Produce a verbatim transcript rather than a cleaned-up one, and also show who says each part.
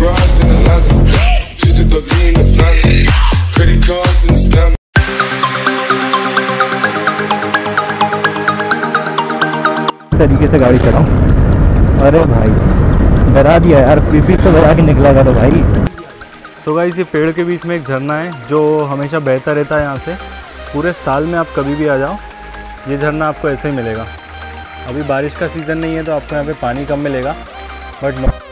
Speaker 1: broads in Atlanta, just to throw me in the family, credit cards in the scam.
Speaker 2: तरीके से गाड़ी चलाऊं। अरे भाई डरा दिया यार, पीपी तो डरा के निकला था तो भाई। सो गाइस ये पेड़ के बीच में एक झरना है जो हमेशा बहता रहता है यहाँ से। पूरे साल में आप कभी भी आ जाओ ये झरना आपको ऐसे ही मिलेगा। अभी बारिश का सीज़न नहीं है तो आपको यहाँ पे पानी कम मिलेगा, बट